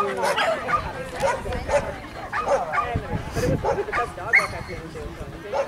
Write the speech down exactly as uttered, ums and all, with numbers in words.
But it was probably the best dog walk I've been to.